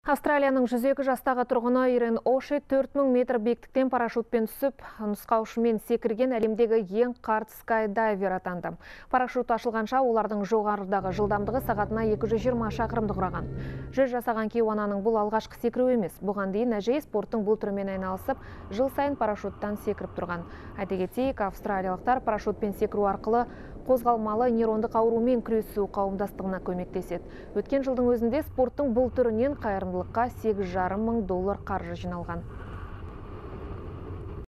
Австралияның 102 жастағы тұрғыны Ирен Оши 4000 метр биіктіктен парашютпен түсіп, нұсқаушымен секірген әлемдегі ең қарт скайдайвер атанды. Парашют ашылғанша олардың жоғарыдағы жылдамдығы сағатына 220 шақырымды құраған. 100 жасаған кейуананың бұл алғашқы секіру емес. Бұған дейін әжей спорттың бұл түрімен айналысып, жыл сайын парашюттан секіріп тұрған. Айта кетейік, австралиялықтар парашютпен секіру арқылы қозғалмалы нейрондық аурумен күресу қауымдастығына көмектеседі. Өткен жылдың өзінде спорттың бұл түрінен қайырымдылыққа $8,5 мың қаржы жиналған.